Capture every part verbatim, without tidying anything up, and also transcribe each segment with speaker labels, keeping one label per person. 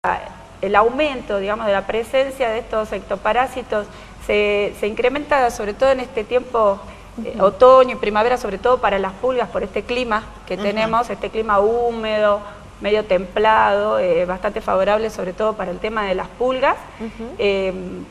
Speaker 1: el aumento, digamos, de la presencia de estos ectoparásitos se, se incrementa sobre todo en este tiempo, eh, otoño y primavera, sobre todo para las pulgas, por este clima que uh-huh. tenemos, este clima húmedo, medio templado, eh, bastante favorable sobre todo para el tema de las pulgas. Uh-huh. eh,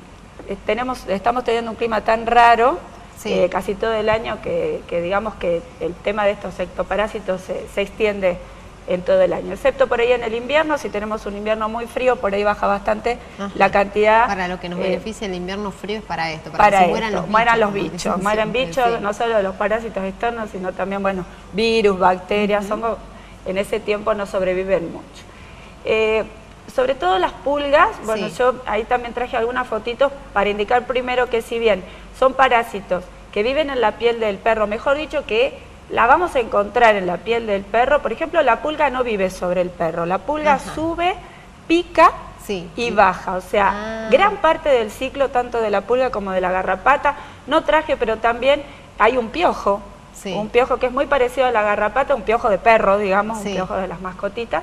Speaker 1: tenemos, estamos teniendo un clima tan raro, sí. eh, casi todo el año, que, que digamos que el tema de estos ectoparásitos se, se extiende en todo el año, excepto por ahí en el invierno. Si tenemos un invierno muy frío, por ahí baja bastante Ajá. la cantidad.
Speaker 2: Para lo que nos eh, beneficia el invierno frío es para esto, para,
Speaker 1: para
Speaker 2: que
Speaker 1: esto,
Speaker 2: mueran los bichos.
Speaker 1: Mueran los bichos, mueran bichos,
Speaker 2: sí.
Speaker 1: no solo los parásitos externos, sino también, bueno, virus, bacterias, uh-huh. son, en ese tiempo no sobreviven mucho. Eh, sobre todo las pulgas, bueno, sí. yo ahí también traje algunas fotitos para indicar primero que si bien son parásitos que viven en la piel del perro, mejor dicho que la vamos a encontrar en la piel del perro. Por ejemplo, la pulga no vive sobre el perro, la pulga Ajá. sube, pica sí. y baja, o sea, ah. gran parte del ciclo tanto de la pulga como de la garrapata. No traje, pero también hay un piojo, sí. un piojo que es muy parecido a la garrapata, un piojo de perro, digamos, sí. un piojo de las mascotitas,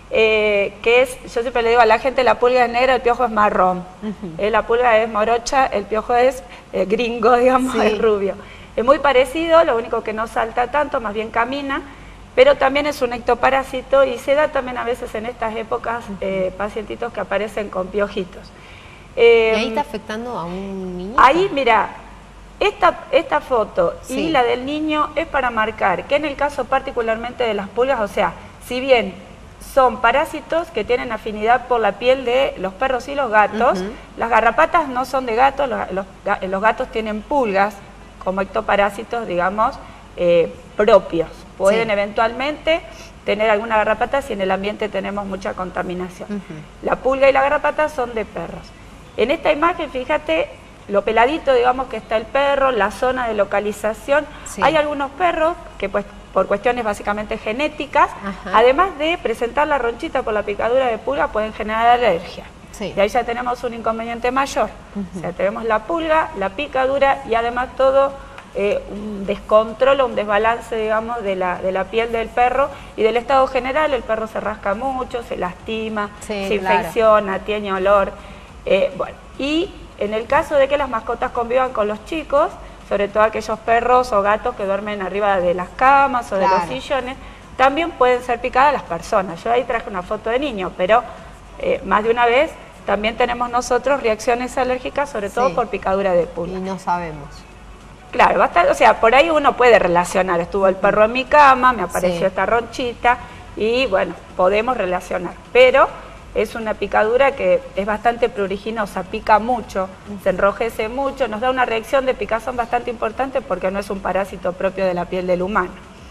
Speaker 1: eh, que es, yo siempre le digo a la gente, la pulga es negra, el piojo es marrón, uh-huh. eh, la pulga es morocha, el piojo es eh, gringo, digamos, sí. es rubio. Es muy parecido, lo único que no salta tanto, más bien camina, pero también es un ectoparásito y se da también a veces en estas épocas eh, pacientitos que aparecen con piojitos.
Speaker 2: Eh, ¿Y ahí está afectando a un niño?
Speaker 1: Ahí, mira, esta, esta foto sí. y la del niño es para marcar que en el caso particularmente de las pulgas, o sea, si bien son parásitos que tienen afinidad por la piel de los perros y los gatos, uh-huh. las garrapatas no son de gatos, los, los, los gatos tienen pulgas como ectoparásitos, digamos, eh, propios. Pueden sí. eventualmente tener alguna garrapata si en el ambiente tenemos mucha contaminación. Uh-huh. La pulga y la garrapata son de perros. En esta imagen, fíjate, lo peladito, digamos, que está el perro, la zona de localización. Sí. Hay algunos perros que, pues, por cuestiones básicamente genéticas, Ajá. además de presentar la ronchita por la picadura de pulga, pueden generar alergia. Sí. Y ahí ya tenemos un inconveniente mayor. Uh-huh. O sea, tenemos la pulga, la picadura y además todo eh, un descontrol o un desbalance, digamos, de la, de la piel del perro y del estado general. El perro se rasca mucho, se lastima, sí, se claro. infecciona, tiene olor. Eh, bueno, y en el caso de que las mascotas convivan con los chicos, sobre todo aquellos perros o gatos que duermen arriba de las camas o claro. de los sillones, también pueden ser picadas las personas. Yo ahí traje una foto de niño, pero eh, más de una vez también tenemos nosotros reacciones alérgicas, sobre todo sí. por picadura de pulga.
Speaker 2: Y no sabemos.
Speaker 1: Claro, bastante, o sea, por ahí uno puede relacionar, estuvo el perro en mi cama, me apareció sí. esta ronchita y bueno, podemos relacionar, pero es una picadura que es bastante pruriginosa, pica mucho, se enrojece mucho, nos da una reacción de picazón bastante importante porque no es un parásito propio de la piel del humano.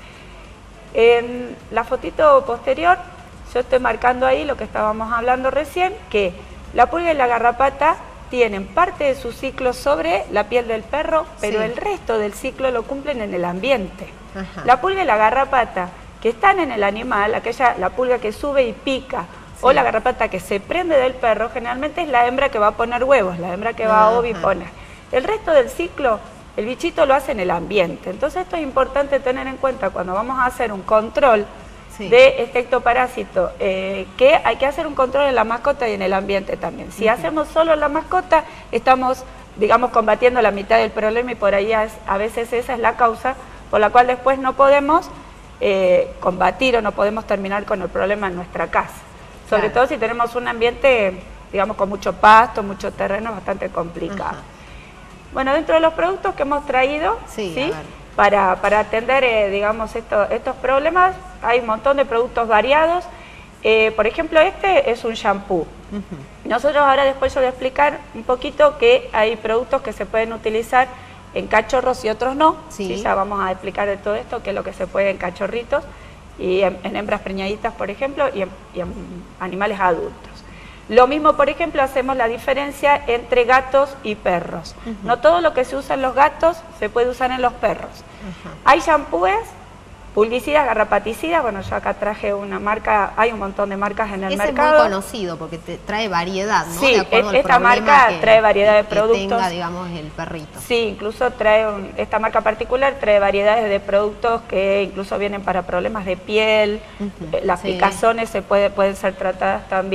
Speaker 1: En la fotito posterior, yo estoy marcando ahí lo que estábamos hablando recién, que la pulga y la garrapata tienen parte de su ciclo sobre la piel del perro, pero sí. el resto del ciclo lo cumplen en el ambiente. Ajá. La pulga y la garrapata que están en el animal, aquella, la pulga que sube y pica, sí. o la garrapata que se prende del perro, generalmente es la hembra que va a poner huevos, la hembra que va a oviponer. El resto del ciclo, el bichito lo hace en el ambiente. Entonces esto es importante tener en cuenta cuando vamos a hacer un control sí. de este ectoparásito, eh, que hay que hacer un control en la mascota y en el ambiente también. Si uh-huh. hacemos solo la mascota, estamos, digamos, combatiendo la mitad del problema y por ahí es, a veces esa es la causa por la cual después no podemos eh, combatir o no podemos terminar con el problema en nuestra casa. Sobre claro. todo si tenemos un ambiente, digamos, con mucho pasto, mucho terreno, bastante complicado. Uh-huh. Bueno, dentro de los productos que hemos traído, sí, ¿sí? Para, para atender, eh, digamos, esto, estos problemas, hay un montón de productos variados. Eh, por ejemplo, este es un shampoo. Uh-huh. Nosotros ahora después yo voy a explicar un poquito que hay productos que se pueden utilizar en cachorros y otros no. Sí. ¿Sí? Ya vamos a explicar de todo esto, qué es lo que se puede en cachorritos y en, en hembras preñaditas, por ejemplo, y en, y en animales adultos. Lo mismo, por ejemplo, hacemos la diferencia entre gatos y perros. Uh-huh. No todo lo que se usa en los gatos se puede usar en los perros. Uh-huh. Hay shampoos, pulgicidas, garrapaticidas. Bueno, yo acá traje una marca, hay un montón de marcas en el
Speaker 2: Ese
Speaker 1: mercado.
Speaker 2: Es muy conocido porque te trae variedad, ¿no?
Speaker 1: Sí,
Speaker 2: de acuerdo al
Speaker 1: esta marca
Speaker 2: que,
Speaker 1: trae variedad de
Speaker 2: que
Speaker 1: productos.
Speaker 2: tenga, digamos, el perrito.
Speaker 1: Sí, incluso trae, un, esta marca particular trae variedades de productos que incluso vienen para problemas de piel. Uh-huh. Las sí. picazones se puede, pueden ser tratadas también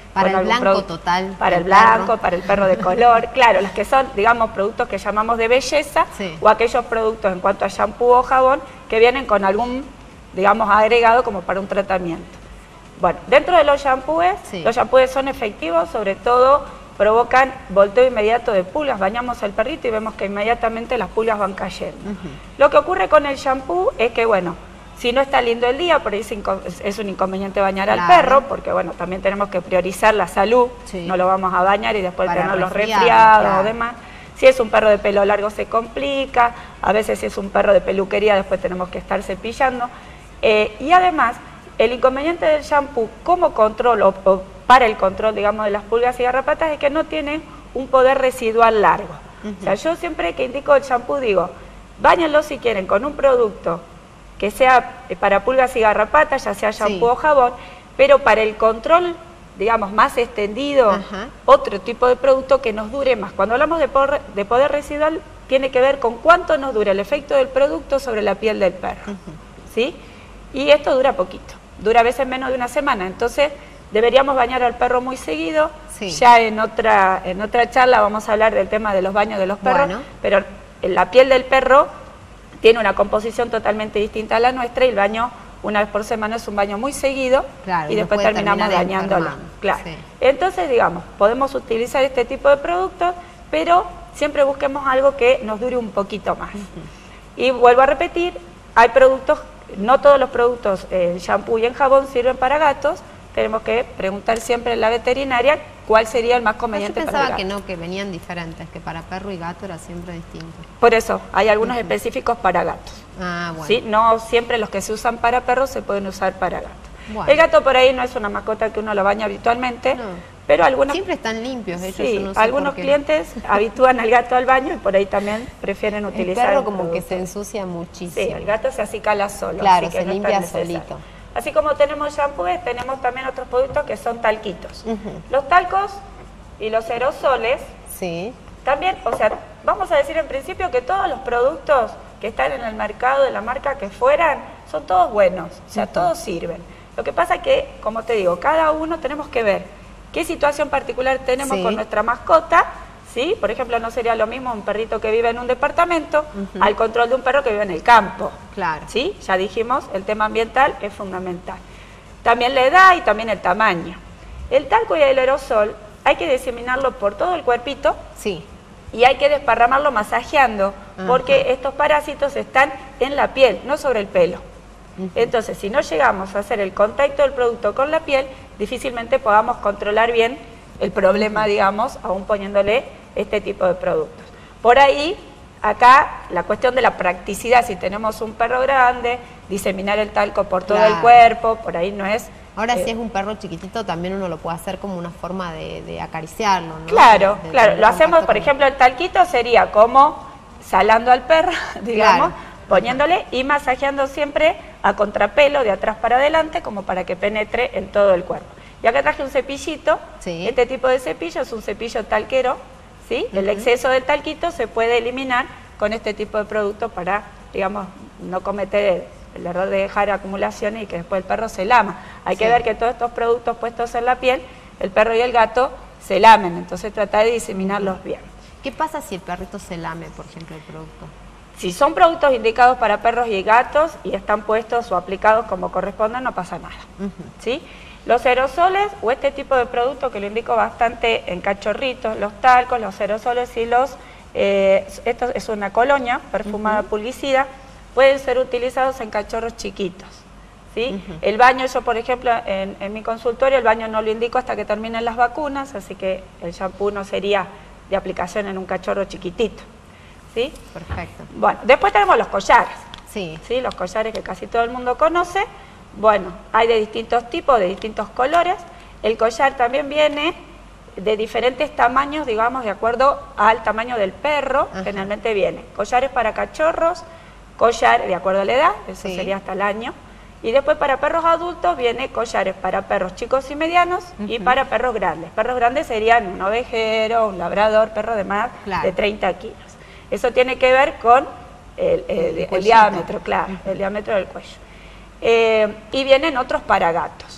Speaker 2: Para el blanco total.
Speaker 1: Para el blanco, perro. Para el perro de color. Claro, los que son, digamos, productos que llamamos de belleza, sí. o aquellos productos en cuanto a shampoo o jabón que vienen con algún, digamos, agregado como para un tratamiento. Bueno, dentro de los shampoos, sí. los shampoos son efectivos, sobre todo provocan volteo inmediato de pulgas. Bañamos al perrito y vemos que inmediatamente las pulgas van cayendo. Uh-huh. Lo que ocurre con el shampoo es que, bueno, si no está lindo el día, por ahí es un inconveniente bañar claro. al perro, porque bueno, también tenemos que priorizar la salud, sí. no lo vamos a bañar y después tener los resfriados claro. o demás. Si es un perro de pelo largo se complica, a veces si es un perro de peluquería después tenemos que estar cepillando. Eh, y además, el inconveniente del shampoo como control o, o para el control, digamos, de las pulgas y garrapatas es que no tiene un poder residual largo. Uh-huh. O sea, yo siempre que indico el shampoo digo, báñenlo si quieren con un producto que sea para pulgas y garrapatas, ya sea shampoo sí. o jabón, pero para el control, digamos, más extendido, uh-huh. otro tipo de producto que nos dure más. Cuando hablamos de poder, de poder residual, tiene que ver con cuánto nos dura el efecto del producto sobre la piel del perro, uh-huh. ¿sí? Y esto dura poquito, dura a veces menos de una semana, entonces deberíamos bañar al perro muy seguido. Sí. Ya en otra, en otra charla vamos a hablar del tema de los baños de los perros, bueno. pero en la piel del perro tiene una composición totalmente distinta a la nuestra y el baño una vez por semana es un baño muy seguido claro, y después terminamos bañándolo. Claro. Sí. Entonces, digamos, podemos utilizar este tipo de productos, pero siempre busquemos algo que nos dure un poquito más. Uh-huh. Y vuelvo a repetir, hay productos, no todos los productos en shampoo y en jabón sirven para gatos, tenemos que preguntar siempre en la veterinaria cuál sería el más conveniente para el gato.
Speaker 2: Yo pensaba que no, que venían diferentes, que para perro y gato era siempre distinto.
Speaker 1: Por eso, hay algunos uh-huh. específicos para gatos.
Speaker 2: Ah, bueno.
Speaker 1: ¿Sí? No siempre los que se usan para perros se pueden usar para gatos. Bueno. El gato por ahí no es una mascota que uno lo baña habitualmente, no. pero algunos...
Speaker 2: Siempre están limpios ellos.
Speaker 1: Sí,
Speaker 2: no sé
Speaker 1: algunos clientes habitúan al gato al baño y por ahí también prefieren utilizar
Speaker 2: el perro como producto. Que se ensucia muchísimo.
Speaker 1: Sí, el gato se acicala solo.
Speaker 2: Claro,
Speaker 1: así que
Speaker 2: se
Speaker 1: no
Speaker 2: limpia solito.
Speaker 1: Así como tenemos shampoos, tenemos también otros productos que son talquitos. Uh-huh. Los talcos y los aerosoles,
Speaker 2: sí.
Speaker 1: también, o sea, vamos a decir en principio que todos los productos que están en el mercado de la marca que fueran, son todos buenos, o sea, uh-huh. todos sirven. Lo que pasa es que, como te digo, cada uno tenemos que ver qué situación particular tenemos sí. con nuestra mascota, ¿sí? Por ejemplo, no sería lo mismo un perrito que vive en un departamento uh-huh. al control de un perro que vive en el campo.
Speaker 2: Claro.
Speaker 1: ¿Sí? Ya dijimos, el tema ambiental es fundamental. También la edad y también el tamaño. El talco y el aerosol hay que diseminarlo por todo el cuerpito
Speaker 2: sí.
Speaker 1: y hay que desparramarlo masajeando uh-huh. porque estos parásitos están en la piel, no sobre el pelo. Uh-huh. Entonces, si no llegamos a hacer el contacto del producto con la piel, difícilmente podamos controlar bien el problema, digamos, aún poniéndole este tipo de productos. Por ahí, acá, la cuestión de la practicidad, si tenemos un perro grande, diseminar el talco por todo claro. el cuerpo, por ahí no es...
Speaker 2: Ahora,
Speaker 1: eh,
Speaker 2: si es un perro chiquitito, también uno lo puede hacer como una forma de, de acariciarlo, ¿no?
Speaker 1: Claro,
Speaker 2: de,
Speaker 1: claro.
Speaker 2: De
Speaker 1: lo hacemos, por ejemplo, el talquito sería como salando al perro, digamos, claro. poniéndole y masajeando siempre a contrapelo, de atrás para adelante, como para que penetre en todo el cuerpo. Y acá traje un cepillito, sí. este tipo de cepillo es un cepillo talquero, ¿sí? Uh-huh. El exceso del talquito se puede eliminar con este tipo de producto para, digamos, no cometer el, el error de dejar acumulaciones y que después el perro se lama. Hay sí. que ver que todos estos productos puestos en la piel, el perro y el gato se lamen, entonces tratar de diseminarlos bien.
Speaker 2: ¿Qué pasa si el perrito se lame, por ejemplo, el producto?
Speaker 1: Si son productos indicados para perros y gatos y están puestos o aplicados como corresponde, no pasa nada, uh-huh. ¿sí? Los aerosoles o este tipo de producto que lo indico bastante en cachorritos, los talcos, los aerosoles y los, eh, esto es una colonia perfumada uh-huh. pulgicida, pueden ser utilizados en cachorros chiquitos, ¿sí? Uh-huh. El baño, yo por ejemplo en, en mi consultorio el baño no lo indico hasta que terminen las vacunas, así que el shampoo no sería de aplicación en un cachorro chiquitito, ¿sí?
Speaker 2: Perfecto.
Speaker 1: Bueno, después tenemos los collares,
Speaker 2: sí.
Speaker 1: ¿sí? Los collares que casi todo el mundo conoce. Bueno, hay de distintos tipos, de distintos colores. El collar también viene de diferentes tamaños, digamos, de acuerdo al tamaño del perro. Ajá. Generalmente viene collares para cachorros, collar de acuerdo a la edad, eso sí. sería hasta el año. Y después para perros adultos viene collares para perros chicos y medianos uh-huh. y para perros grandes. Perros grandes serían un ovejero, un labrador, perro de más claro. de treinta kilos. Eso tiene que ver con el, el, el, el diámetro, claro, uh-huh. el diámetro del cuello. Eh, y vienen otros para gatos.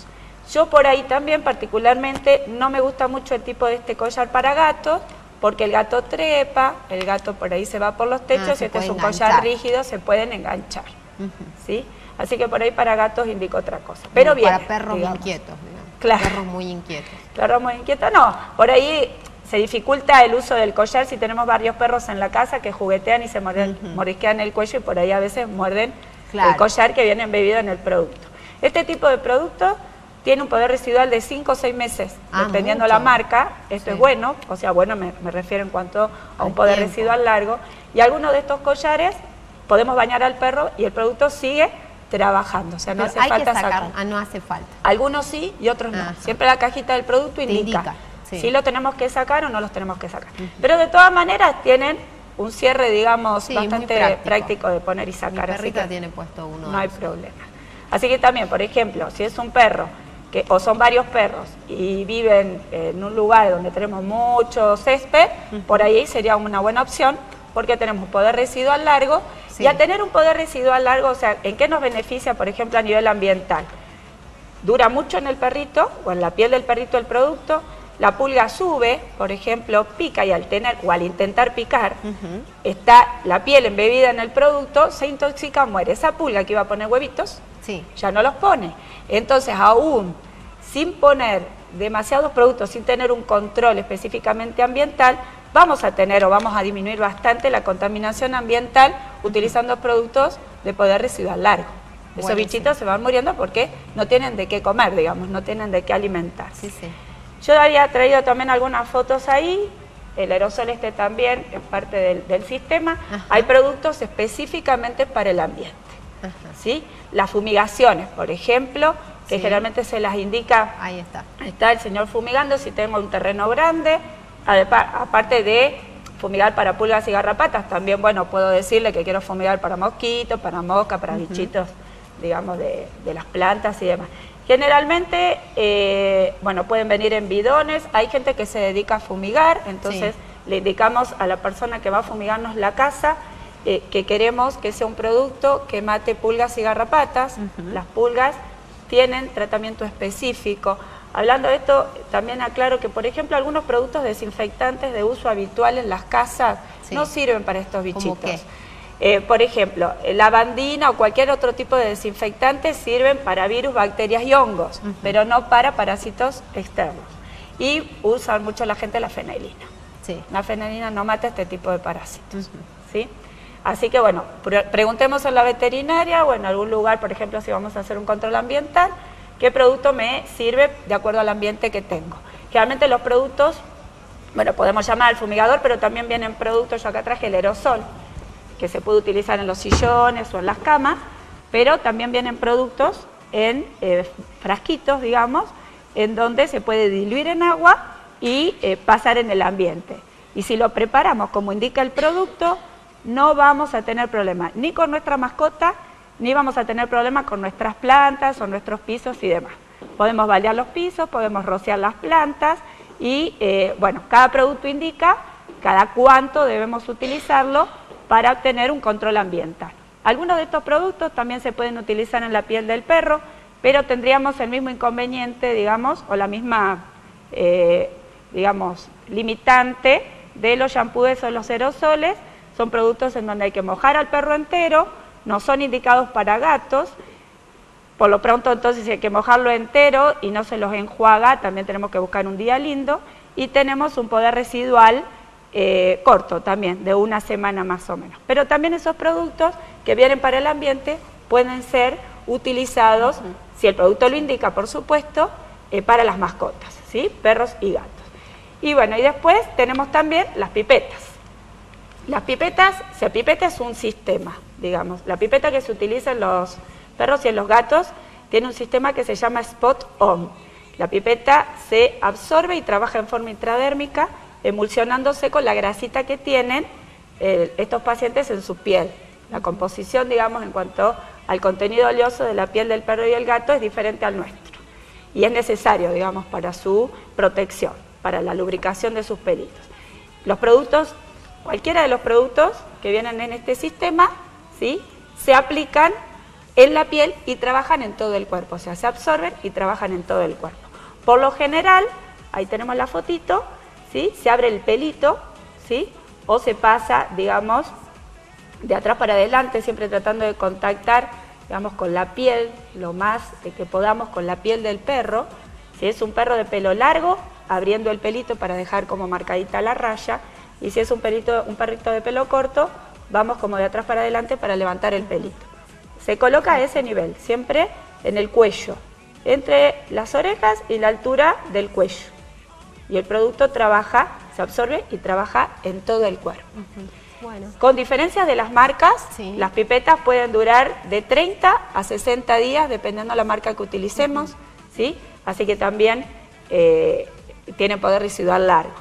Speaker 1: Yo por ahí también particularmente no me gusta mucho el tipo de este collar para gatos, porque el gato trepa, el gato por ahí se va por los techos,
Speaker 2: Ah,
Speaker 1: y
Speaker 2: se
Speaker 1: este es
Speaker 2: puede
Speaker 1: un
Speaker 2: enganchar.
Speaker 1: collar rígido, se pueden enganchar.
Speaker 2: Ujú.
Speaker 1: ¿Sí? Así que por ahí para gatos indico otra cosa. Pero
Speaker 2: Como para
Speaker 1: bien.
Speaker 2: perros
Speaker 1: digamos.
Speaker 2: inquietos, digamos.
Speaker 1: Claro.
Speaker 2: Perros muy inquietos.
Speaker 1: Claro, muy inquieto. No, por ahí se dificulta el uso del collar si tenemos varios perros en la casa que juguetean y se muerden,
Speaker 2: Ujú.
Speaker 1: morisquean el cuello, y por ahí a veces muerden
Speaker 2: Claro.
Speaker 1: el collar que viene embebido en el producto. Este tipo de producto tiene un poder residual de cinco o seis meses,
Speaker 2: Ah,
Speaker 1: dependiendo
Speaker 2: mucho.
Speaker 1: la marca. Esto
Speaker 2: Sí.
Speaker 1: es bueno, o sea, bueno me, me refiero en cuanto a un
Speaker 2: Al
Speaker 1: poder
Speaker 2: tiempo.
Speaker 1: residual largo. Y algunos de estos collares podemos bañar al perro y el producto sigue trabajando, o sea, no
Speaker 2: Pero
Speaker 1: hace
Speaker 2: hay
Speaker 1: falta
Speaker 2: que sacar.
Speaker 1: sacar.
Speaker 2: Ah, no hace falta.
Speaker 1: Algunos sí y otros no.
Speaker 2: Ajá.
Speaker 1: Siempre la cajita del producto indica,
Speaker 2: indica, sí.
Speaker 1: si lo tenemos que sacar o no los tenemos que sacar. Pero de todas maneras tienen un cierre, digamos,
Speaker 2: Sí, muy
Speaker 1: bastante
Speaker 2: práctico.
Speaker 1: práctico de poner y
Speaker 2: Mi
Speaker 1: sacar. así
Speaker 2: perrita
Speaker 1: que
Speaker 2: tiene puesto uno.
Speaker 1: no
Speaker 2: de
Speaker 1: hay
Speaker 2: esos.
Speaker 1: problema. Así que también, por ejemplo, si es un perro que, o son varios perros y viven en un lugar donde tenemos mucho césped, por ahí sería una buena opción, porque tenemos un poder residual largo.
Speaker 2: Sí.
Speaker 1: Y al tener un poder residual largo, o sea, ¿en qué nos beneficia, por ejemplo, a nivel ambiental? Dura mucho en el perrito o en la piel del perrito el producto. La pulga sube, por ejemplo, pica, y al tener o al intentar picar,
Speaker 2: Ujú.
Speaker 1: está la piel embebida en el producto, se intoxica, muere. Esa pulga que iba a poner huevitos,
Speaker 2: Sí.
Speaker 1: ya no los pone. Entonces, aún sin poner demasiados productos, sin tener un control específicamente ambiental, vamos a tener o vamos a disminuir bastante la contaminación ambiental utilizando productos de poder residual largo. Esos
Speaker 2: Buenísimo.
Speaker 1: bichitos se van muriendo porque no tienen de qué comer, digamos, no tienen de qué alimentarse.
Speaker 2: Sí, sí.
Speaker 1: Yo había traído también algunas fotos ahí, el aerosol este también es parte del, del sistema.
Speaker 2: Ajá.
Speaker 1: Hay productos específicamente para el ambiente,
Speaker 2: Ajá.
Speaker 1: ¿sí? Las fumigaciones, por ejemplo, que
Speaker 2: Sí.
Speaker 1: generalmente se las indica,
Speaker 2: Ahí está.
Speaker 1: está el señor fumigando si tengo un terreno grande, adepa- aparte de fumigar para pulgas y garrapatas, también, bueno, puedo decirle que quiero fumigar para mosquitos, para moscas, para bichitos, digamos, de, de las plantas y demás. Generalmente, eh, bueno, pueden venir en bidones, hay gente que se dedica a fumigar, entonces
Speaker 2: Sí.
Speaker 1: le indicamos a la persona que va a fumigarnos la casa eh, que queremos que sea un producto que mate pulgas y garrapatas.
Speaker 2: Ujú.
Speaker 1: Las pulgas tienen tratamiento específico. Hablando de esto, también aclaro que, por ejemplo, algunos productos desinfectantes de uso habitual en las casas
Speaker 2: Sí.
Speaker 1: no sirven para estos bichitos.
Speaker 2: ¿Cómo qué?
Speaker 1: Eh, por ejemplo, lavandina o cualquier otro tipo de desinfectante sirven para virus, bacterias y hongos,
Speaker 2: Ujú.
Speaker 1: pero no para parásitos externos. Y usan mucho la gente la fenilina.
Speaker 2: Sí.
Speaker 1: La fenilina no mata este tipo de parásitos,
Speaker 2: Ujú.
Speaker 1: ¿sí? Así que, bueno, pre- preguntemos en la veterinaria o en algún lugar, por ejemplo, si vamos a hacer un control ambiental, qué producto me sirve de acuerdo al ambiente que tengo. Generalmente los productos, bueno, podemos llamar al fumigador, pero también vienen productos, yo acá traje el aerosol, que se puede utilizar en los sillones o en las camas, pero también vienen productos en eh, frasquitos, digamos, en donde se puede diluir en agua y eh, pasar en el ambiente. Y si lo preparamos como indica el producto, no vamos a tener problema ni con nuestra mascota, ni vamos a tener problema con nuestras plantas o nuestros pisos y demás. Podemos balear los pisos, podemos rociar las plantas y, eh, bueno, cada producto indica cada cuánto debemos utilizarlo para obtener un control ambiental. Algunos de estos productos también se pueden utilizar en la piel del perro, pero tendríamos el mismo inconveniente, digamos, o la misma, eh, digamos, limitante de los shampoos o los aerosoles. Son productos en donde hay que mojar al perro entero, no son indicados para gatos. Por lo pronto, entonces, si hay que mojarlo entero y no se los enjuaga, también tenemos que buscar un día lindo. Y tenemos un poder residual eh, corto también, de una semana más o menos. Pero también esos productos que vienen para el ambiente pueden ser utilizados, uh-huh. si el producto lo indica, por supuesto, eh, para las mascotas, ¿sí? Perros y gatos. Y bueno, y después tenemos también las pipetas. Las pipetas, o sea, pipeta es un sistema, digamos. La pipeta que se utiliza en los perros y en los gatos tiene un sistema que se llama Spot On. La pipeta se absorbe y trabaja en forma intradérmica, emulsionándose con la grasita que tienen eh, estos pacientes en su piel. La composición, digamos, en cuanto al contenido oleoso de la piel del perro y el gato es diferente al nuestro. Y es necesario, digamos, para su protección, para la lubricación de sus pelitos. Los productos, cualquiera de los productos que vienen en este sistema, ¿sí?, se aplican en la piel y trabajan en todo el cuerpo, o sea, se absorben y trabajan en todo el cuerpo. Por lo general, ahí tenemos la fotito, ¿sí? Se abre el pelito, ¿sí? O se pasa, digamos, de atrás para adelante, siempre tratando de contactar, digamos, con la piel, lo más que podamos con la piel del perro. Si es un perro de pelo largo, abriendo el pelito para dejar como marcadita la raya, y si es un, pelito, un perrito de pelo corto, vamos como de atrás para adelante para levantar el pelito. Se coloca a ese nivel, siempre en el cuello, entre las orejas y la altura del cuello. Y el producto trabaja, se absorbe y trabaja en todo el cuerpo. Uh-huh. Bueno. Con diferencias de las marcas, sí. Las pipetas pueden durar de treinta a sesenta días, dependiendo de la marca que utilicemos, uh-huh. ¿Sí? Así que también eh, tienen poder residual largo.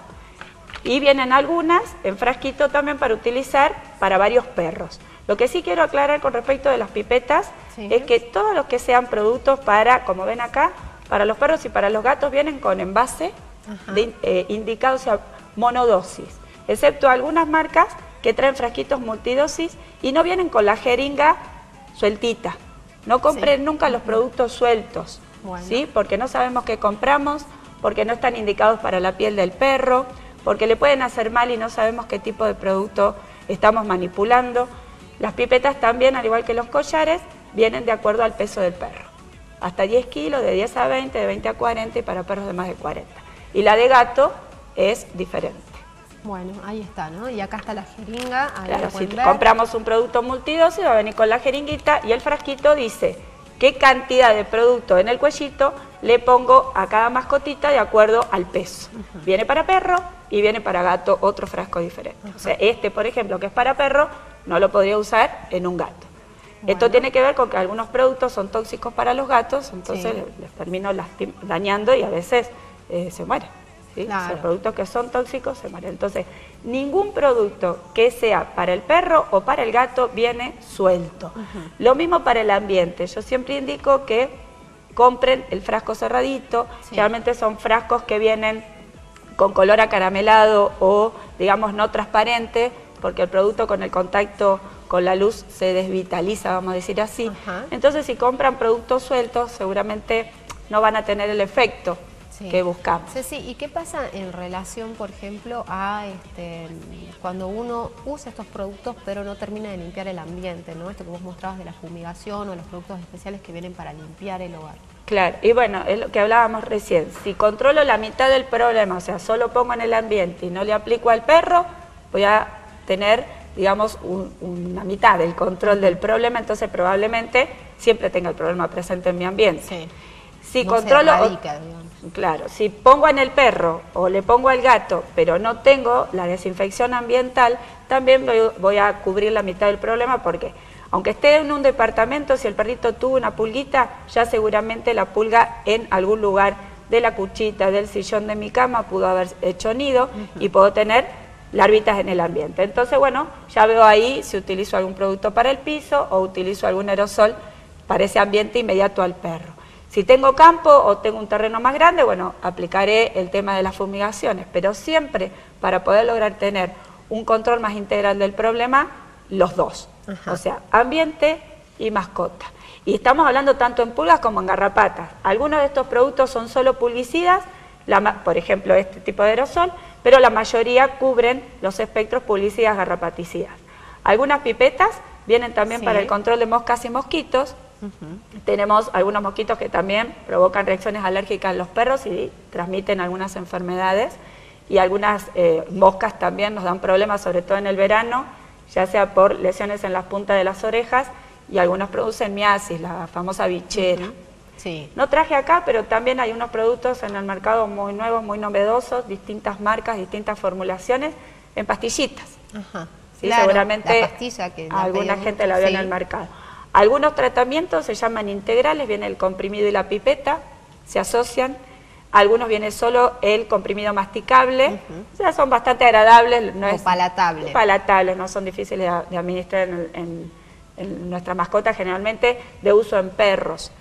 Speaker 1: Y vienen algunas en frasquito también para utilizar para varios perros. Lo que sí quiero aclarar con respecto de las pipetas, sí. Es que todos los que sean productos para, como ven acá, para los perros y para los gatos vienen con envase de, eh, indicado, o sea, monodosis, excepto algunas marcas que traen frasquitos multidosis y no vienen con la jeringa sueltita. No compren sí. nunca los productos sueltos, bueno. ¿Sí? Porque no sabemos qué compramos, porque no están indicados para la piel del perro, porque le pueden hacer mal y no sabemos qué tipo de producto estamos manipulando. Las pipetas también, al igual que los collares, vienen de acuerdo al peso del perro. Hasta diez kilos, de diez a veinte, de veinte a cuarenta y para perros de más de cuarenta. Y la de gato es diferente.
Speaker 2: Bueno, ahí está, ¿no? Y acá está la jeringa. Ahí
Speaker 1: claro, si ver. Compramos un producto multidosis, va a venir con la jeringuita y el frasquito dice qué cantidad de producto en el cuellito le pongo a cada mascotita de acuerdo al peso. Uh-huh. Viene para perro y viene para gato otro frasco diferente. Uh-huh. O sea, este, por ejemplo, que es para perro, no lo podría usar en un gato. Bueno. Esto tiene que ver con que algunos productos son tóxicos para los gatos, entonces sí. les, les termino dañando y a veces eh, se mueren. ¿Sí? Claro. O sea, productos que son tóxicos se mueren. Entonces, ningún producto que sea para el perro o para el gato viene suelto. Uh-huh. Lo mismo para el ambiente. Yo siempre indico que compren el frasco cerradito. Sí. Realmente son frascos que vienen con color acaramelado o, digamos, no transparente, porque el producto con el contacto con la luz se desvitaliza, vamos a decir así. Uh-huh. Entonces, si compran productos sueltos, seguramente no van a tener el efecto sí. que buscamos.
Speaker 2: Ceci, ¿y qué pasa en relación, por ejemplo, a este, cuando uno usa estos productos pero no termina de limpiar el ambiente, ¿no? Esto que vos mostrabas de la fumigación o los productos especiales que vienen para limpiar el hogar.
Speaker 1: Claro, y bueno, es lo que hablábamos recién. Si controlo la mitad del problema, o sea, solo pongo en el ambiente y no le aplico al perro, voy a tener, digamos, un, una mitad del control del problema, entonces probablemente siempre tenga el problema presente en mi ambiente. Sí. Si no controlo, se erradica, digamos. Claro, si pongo en el perro o le pongo al gato, pero no tengo la desinfección ambiental, también voy, voy a cubrir la mitad del problema, porque aunque esté en un departamento, si el perrito tuvo una pulguita, ya seguramente la pulga en algún lugar de la cuchita, del sillón de mi cama, pudo haber hecho nido uh-huh. y puedo tener larvitas en el ambiente. Entonces, bueno, ya veo ahí si utilizo algún producto para el piso o utilizo algún aerosol para ese ambiente inmediato al perro. Si tengo campo o tengo un terreno más grande, bueno, aplicaré el tema de las fumigaciones, pero siempre para poder lograr tener un control más integral del problema, los dos. Ajá. O sea, ambiente y mascota. Y estamos hablando tanto en pulgas como en garrapatas. Algunos de estos productos son solo pulgicidas, la, por ejemplo, este tipo de aerosol, pero la mayoría cubren los espectros pulgicidas garrapaticidas. Algunas pipetas vienen también sí. para el control de moscas y mosquitos. Uh-huh. Tenemos algunos mosquitos que también provocan reacciones alérgicas en los perros y transmiten algunas enfermedades, y algunas eh, moscas también nos dan problemas, sobre todo en el verano, ya sea por lesiones en las puntas de las orejas, y algunos producen miasis, la famosa bichera. Uh-huh. Sí. No traje acá, pero también hay unos productos en el mercado muy nuevos, muy novedosos, distintas marcas, distintas formulaciones, en pastillitas. Ajá. ¿Sí? Claro, seguramente la pastilla que la alguna gente la vio sí. en el mercado. Algunos tratamientos se llaman integrales, viene el comprimido y la pipeta, se asocian. Algunos viene solo el comprimido masticable, uh-huh. o sea, son bastante agradables. No es
Speaker 2: palatable.
Speaker 1: Palatables, no son difíciles de, de administrar en, en, en nuestra mascota, generalmente de uso en perros.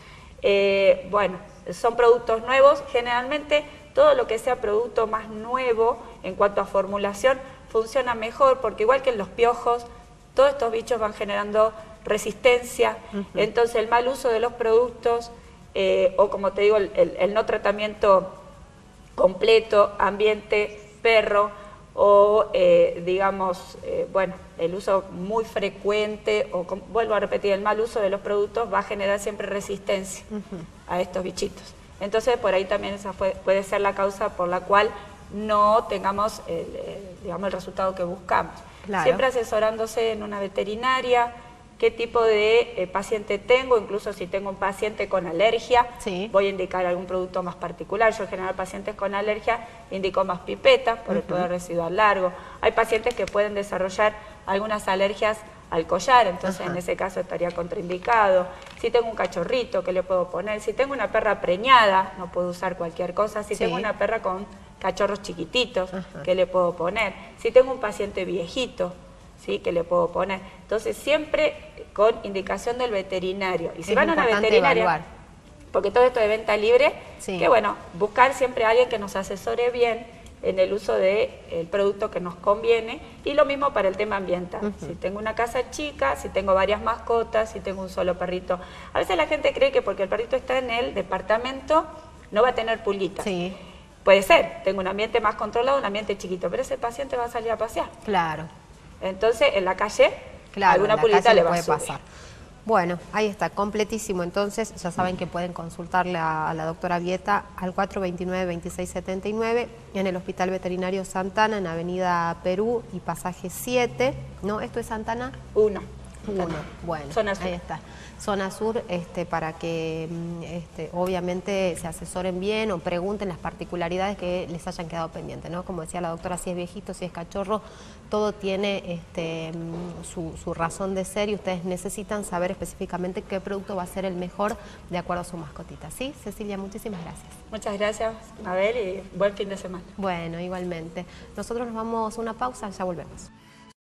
Speaker 1: Eh, bueno, son productos nuevos, generalmente todo lo que sea producto más nuevo en cuanto a formulación funciona mejor, porque igual que en los piojos, todos estos bichos van generando resistencia. Uh-huh. Entonces el mal uso de los productos, eh, o como te digo, el, el, el no tratamiento completo, ambiente, perro, o eh, digamos, eh, bueno, el uso muy frecuente, o como, vuelvo a repetir, el mal uso de los productos va a generar siempre resistencia uh-huh. a estos bichitos. Entonces por ahí también esa fue, puede ser la causa por la cual no tengamos el, el, digamos, el resultado que buscamos. Claro. Siempre asesorándose en una veterinaria, qué tipo de eh, paciente tengo, incluso si tengo un paciente con alergia, sí. voy a indicar algún producto más particular. Yo en general pacientes con alergia indico más pipetas por uh-huh. el poder residual largo. Hay pacientes que pueden desarrollar algunas alergias al collar, entonces uh-huh. en ese caso estaría contraindicado. Si tengo un cachorrito, ¿qué le puedo poner? Si tengo una perra preñada, no puedo usar cualquier cosa. Si sí. tengo una perra con cachorros chiquititos, uh-huh. ¿qué le puedo poner? Si tengo un paciente viejito, ¿sí? ¿Qué le puedo poner? Entonces siempre con indicación del veterinario. Y si es van a una veterinaria, evaluar. Porque todo esto de venta libre, sí. que bueno, buscar siempre a alguien que nos asesore bien en el uso del de producto que nos conviene, y lo mismo para el tema ambiental. Uh-huh. Si tengo una casa chica, si tengo varias mascotas, si tengo un solo perrito. A veces la gente cree que porque el perrito está en el departamento no va a tener pulguitas. Sí. Puede ser, tengo un ambiente más controlado, un ambiente chiquito, pero ese paciente va a salir a pasear.
Speaker 2: Claro.
Speaker 1: Entonces, en la calle,
Speaker 2: claro,
Speaker 1: alguna
Speaker 2: la
Speaker 1: pulguita
Speaker 2: calle
Speaker 1: le va
Speaker 2: puede
Speaker 1: a subir.
Speaker 2: pasar. Bueno, ahí está, completísimo. Entonces, ya saben que pueden consultarle a, a la doctora Vieta al cuatro dos nueve, veintiséis setenta y nueve en el Hospital Veterinario Santana, en Avenida Perú y Pasaje siete. ¿No? ¿Esto es Santana?
Speaker 1: Uno.
Speaker 2: Uno, bueno, Zona Sur. Ahí está. Zona Sur, este, para que este, obviamente se asesoren bien o pregunten las particularidades que les hayan quedado pendientes, ¿no? Como decía la doctora, si es viejito, si es cachorro, todo tiene este, su, su razón de ser, y ustedes necesitan saber específicamente qué producto va a ser el mejor de acuerdo a su mascotita. ¿Sí? Cecilia, muchísimas gracias.
Speaker 1: Muchas gracias, Mabel, y buen fin de semana.
Speaker 2: Bueno, igualmente. Nosotros nos vamos a una pausa, ya volvemos.